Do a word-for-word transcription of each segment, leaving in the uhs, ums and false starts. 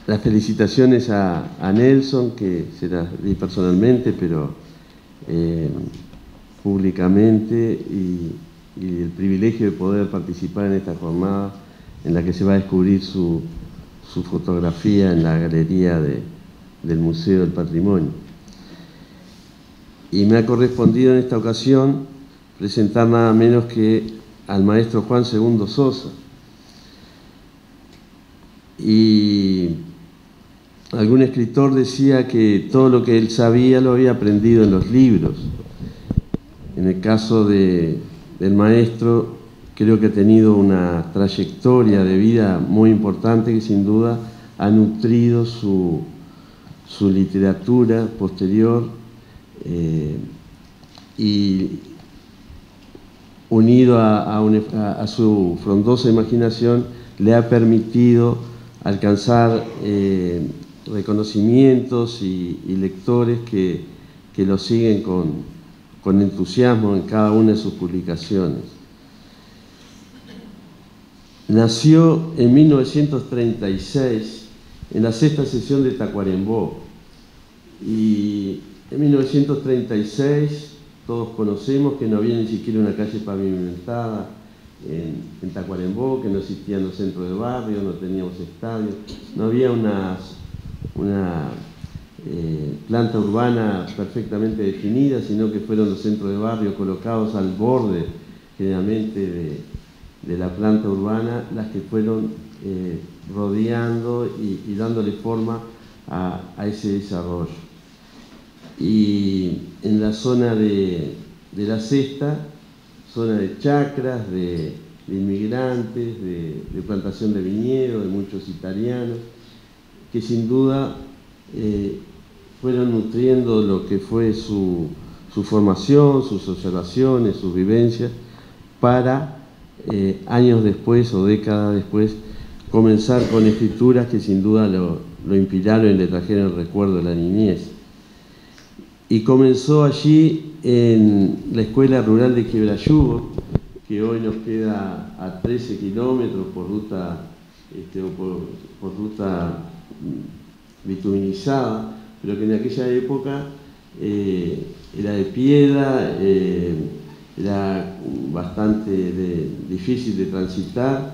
las felicitaciones a, a Nelson, que se las di personalmente, pero eh, públicamente, y, y el privilegio de poder participar en esta jornada en la que se va a descubrir su, su fotografía en la galería de, del Museo del Patrimonio. Y me ha correspondido en esta ocasión presentar nada menos que al maestro Juan Segundo Sosa. Y algún escritor decía que todo lo que él sabía lo había aprendido en los libros. En el caso de, del maestro, creo que ha tenido una trayectoria de vida muy importante que sin duda ha nutrido su, su literatura posterior, eh, y unido a, a, una, a, a su frondosa imaginación le ha permitido alcanzar eh, reconocimientos y, y lectores que, que lo siguen con, con entusiasmo en cada una de sus publicaciones. Nació en mil novecientos treinta y seis en la sexta sesión de Tacuarembó, y en mil novecientos treinta y seis todos conocemos que no había ni siquiera una calle pavimentada en, en Tacuarembó, que no existían los centros de barrio, no teníamos estadios, no había una, una eh, planta urbana perfectamente definida, sino que fueron los centros de barrio colocados al borde generalmente de, de la planta urbana las que fueron eh, rodeando y, y dándole forma a, a ese desarrollo. Y en la zona de, de la Sexta, zona de chacras, de, de inmigrantes, de, de plantación de viñedos, de muchos italianos, que sin duda eh, fueron nutriendo lo que fue su, su formación, sus observaciones, sus vivencias, para eh, años después o décadas después comenzar con escrituras que sin duda lo, lo inspiraron y le trajeron el recuerdo de la niñez. Y comenzó allí en la Escuela Rural de Quebrayugo, que hoy nos queda a trece kilómetros por ruta, este, o por, por ruta bituminizada, pero que en aquella época eh, era de piedra, eh, era bastante de, difícil de transitar,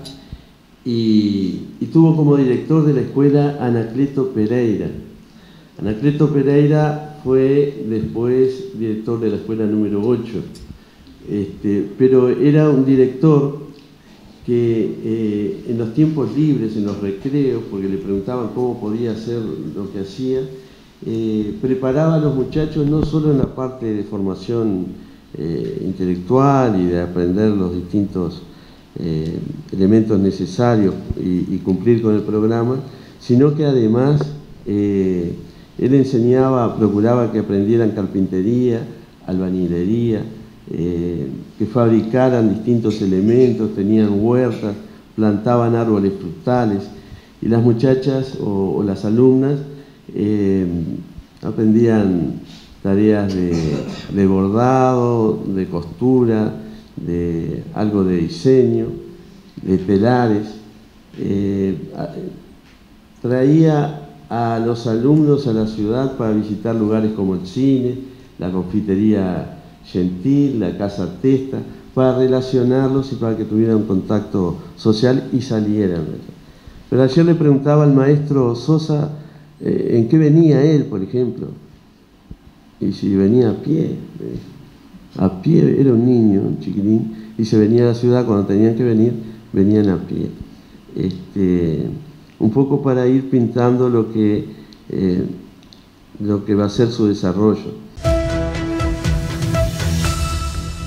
y, y tuvo como director de la escuela Anacleto Pereira. Anacleto Pereira fue después director de la escuela número ocho, este, pero era un director que eh, en los tiempos libres, en los recreos, porque le preguntaban cómo podía hacer lo que hacía, eh, preparaba a los muchachos no solo en la parte de formación eh, intelectual y de aprender los distintos eh, elementos necesarios y, y cumplir con el programa, sino que además eh, él enseñaba, procuraba que aprendieran carpintería, albañilería, eh, que fabricaran distintos elementos, tenían huertas, plantaban árboles frutales, y las muchachas o, o las alumnas eh, aprendían tareas de, de bordado, de costura, de algo de diseño, de telares. Eh, traía a los alumnos a la ciudad para visitar lugares como el cine, la confitería Gentil, la Casa Testa, para relacionarlos y para que tuvieran un contacto social y salieran. Pero ayer le preguntaba al maestro Sosa eh, en qué venía él, por ejemplo, y si venía a pie. A pie, era un niño, un chiquitín, y se venía a la ciudad cuando tenían que venir, venían a pie. Este, un poco para ir pintando lo que, eh, lo que va a ser su desarrollo.